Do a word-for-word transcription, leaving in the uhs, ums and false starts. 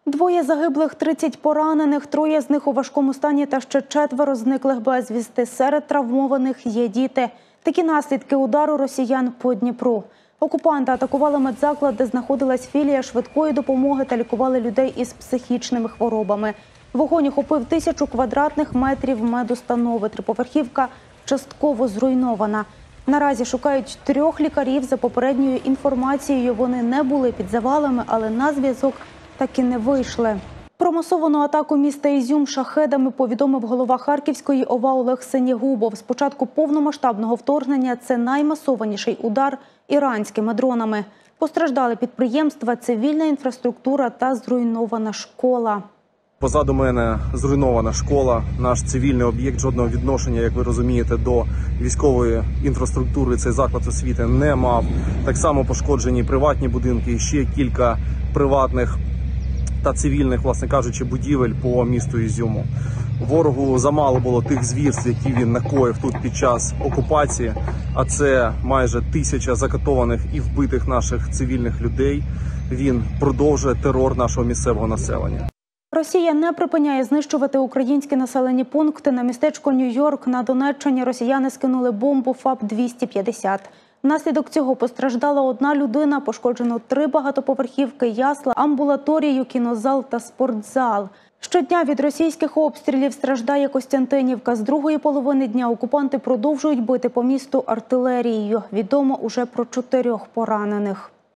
Двоє загиблих, тридцять поранених, троє з них у важкому стані та ще четверо зниклих безвісти. Серед травмованих є діти. Такі наслідки удару росіян по Дніпру. Окупанти атакували медзаклад, де знаходилась філія швидкої допомоги та лікували людей із психічними хворобами. Вогонь охопив тисячу квадратних метрів медустанови. Триповерхівка частково зруйнована. Наразі шукають трьох лікарів. За попередньою інформацією, вони не були під завалами, але на зв'язок так і не вийшли. Про масовану атаку міста Ізюм шахедами повідомив голова Харківської ОВА Олег Синєгубов. З початку повномасштабного вторгнення це наймасованіший удар іранськими дронами. Постраждали підприємства, цивільна інфраструктура та зруйнована школа. Позаду мене зруйнована школа. Наш цивільний об'єкт жодного відношення, як ви розумієте, до військової інфраструктури цей заклад освіти не мав. Так само пошкоджені приватні будинки і ще кілька приватних та цивільних, власне кажучи, будівель по місту Ізюму. Ворогу замало було тих звірств, які він накоїв тут під час окупації, а це майже тисяча закатованих і вбитих наших цивільних людей. Він продовжує терор нашого місцевого населення. Росія не припиняє знищувати українські населені пункти. На містечко Нью-Йорк на Донеччині росіяни скинули бомбу ФАП двісті п'ятдесят. Внаслідок цього постраждала одна людина, пошкоджено три багатоповерхівки, ясла, амбулаторію, кінозал та спортзал. Щодня від російських обстрілів страждає Костянтинівка. З другої половини дня окупанти продовжують бити по місту артилерією. Відомо уже про чотирьох поранених.